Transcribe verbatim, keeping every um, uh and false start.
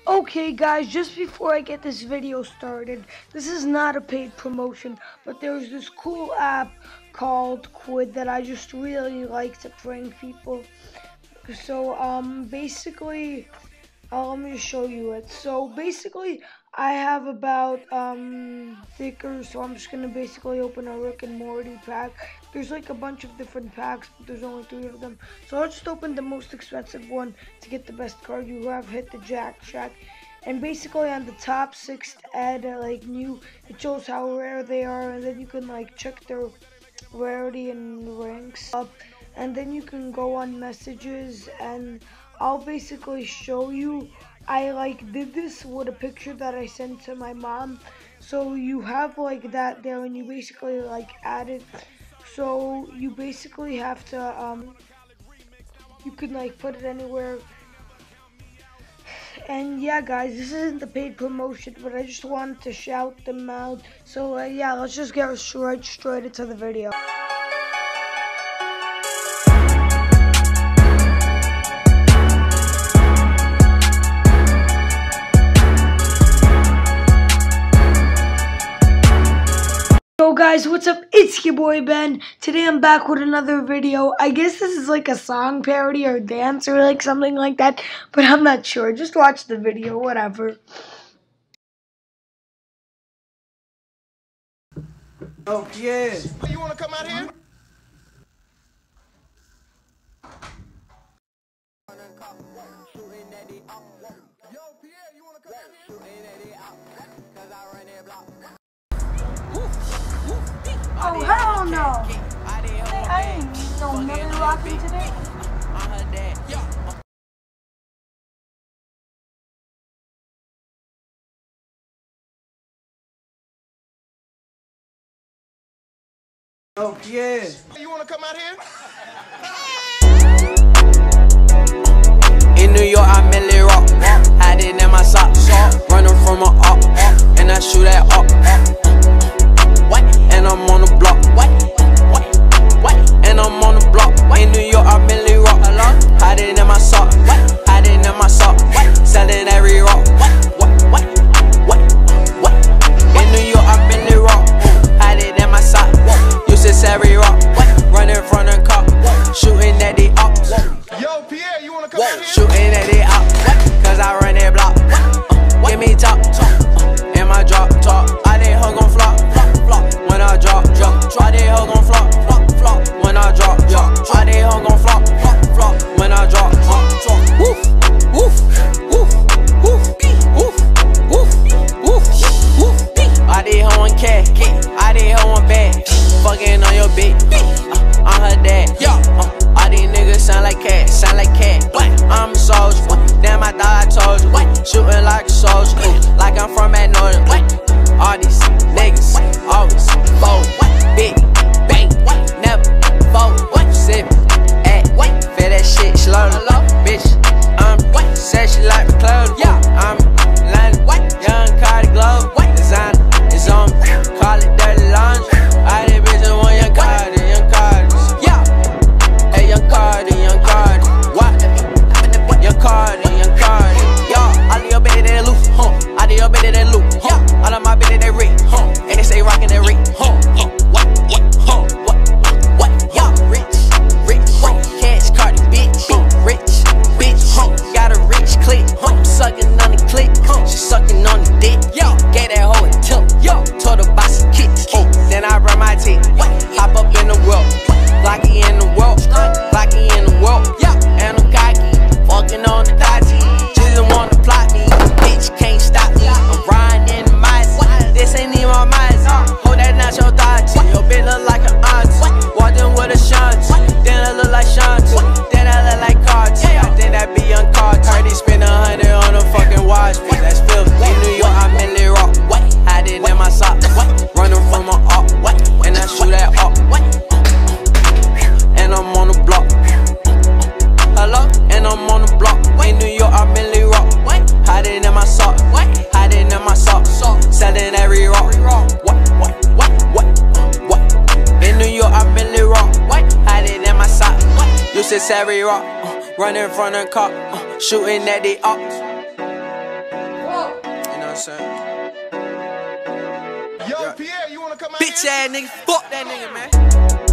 Okay guys, just before I get this video started, this is not a paid promotion, but there's this cool app called Quid that I just really like to prank people. So um basically, uh, let me just show you it. So basically, I have about um thicker, so I'm just gonna basically open a Rick and Morty pack. There's like a bunch of different packs, but there's only three of them. So I'll just open the most expensive one to get the best card. You have hit the Jack Shack. And basically on the top six add uh, like new, it shows how rare they are, and then you can like check their rarity and ranks up, and then you can go on messages, and I'll basically show you. I like did this with a picture that I sent to my mom, so you have like that there, and you basically like add it. So you basically have to um you can like put it anywhere. And yeah guys, this isn't the paid promotion, but I just wanted to shout them out. So uh, yeah, let's just get straight straight into the video. Yo guys, what's up? It's your boy Ben. Today I'm back with another video. I guess this is like a song parody or dance or like something like that, but I'm not sure. Just watch the video, whatever. Oh yeah. You wanna come out here? Yo, Pierre, you wanna come out here? Oh hell no! Hey, I ain't no Milly rocking today. Oh yeah. You wanna come out here? In New York, I Milly rock, hiding in my socks, running from a up, and I shoot that up. And I'm on the block, and I'm on the block. In New York, I Milly rock, hiding in my sock, hiding in my sock, selling every rock. In New York, I Milly rock, hiding in my sock, useless every rock, running from the cop, shooting at the ops. Yo, Pierre, you wanna come out here? Shooting at the ops, cause I run that block. Give me top, in my drop top. I did hug on flop, flop, when I drop, drop. I did hug on flop, flop, flop, when I drop, drop. I did hug on flop, flop, flop, when I drop, drop. Woof, woof, woof, woof, woof, woof, woof, woof. I did hug on cat, I did hug on bag, fucking on your bitch, uh, I'm her dad. Uh, all these niggas sound like cats, sound like cat. I'm a soldier, damn I thought I told you. Shooting like a soldier, like I'm from Magnolia. All these niggas always fold, big bang, never fold. Sip, at, feel that shit slowly, bitch. I'm said she like my clothes. I'm London, young Carti glove, designer is on me. Call it dirty laundry. I did bitches want young Carti, young Carti. Yeah, hey young Carti, young Carti. What? Young Carti, young Carti. Yo, all of your bitches they loose, huh? All of your bitches they loose, huh? All of my bitches they rich, huh? And they say rockin' that rich, huh? What? What? Huh? What? What? Yo, rich, rich, huh? Cash Carti, bitch, rich, bitch, huh? Got a rich click, huh? Sucking on the click, huh? She sucking on the dick, yo. Gave that hoe a tip, yo. Told her buy some kicks, huh? Then I run my teeth, hop up in the world, Glocky in the world, Glocky in the world, yeah. And I'm cocky, fucking on the dotty. Just wanna plot me, bitch can't stop me. I'm riding in the mice, this ain't even my mice. Hold that nacho thoughts, your bitch look like an auntie. Walked in with a shanty, then I look like shanty, then I look like Carti. I think that be young Carti. Carti spend a hundred on a fucking watch, bitch, that's filthy. In New York, I Milly rock, hiding in my socks, running from my up, and I shoot that up. And I'm on the block, hello, and I'm on the block. In New York, I Milly rock, hiding in my sock, hiding in my sock, selling every rock. What, what, what, what, what? In New York, I Milly rock, hiding in my sock, useless every rock, running from the cop, shooting at the ops. saying? Yo, Yeah. Pierre, you wanna come out Bitch here? ass nigga, fuck that nigga, man.